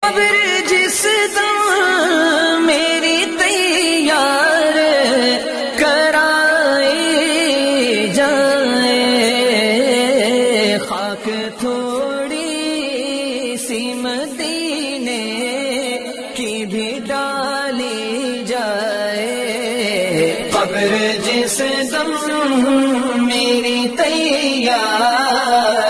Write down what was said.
कब्र जिस दम मेरी तैयार कराई जाए, खाक थोड़ी सी मदीने की भी डाली जाए। कब्र जिस दम मेरी तैयार